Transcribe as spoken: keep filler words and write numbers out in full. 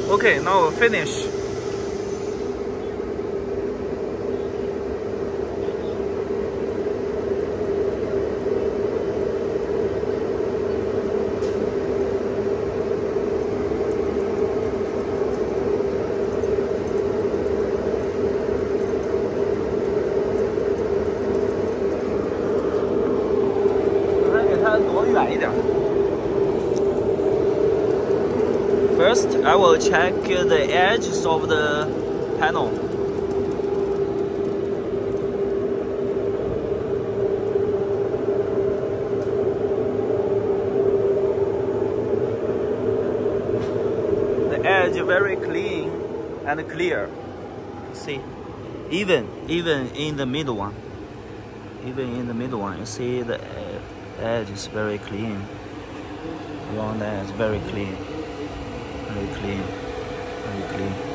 Okay, now finish. First, I will check the edges of the panel. The edge very clean and clear. See, even even in the middle one, even in the middle one, you see the edge is very clean. Around the edge, very clean. Very clean, very clean.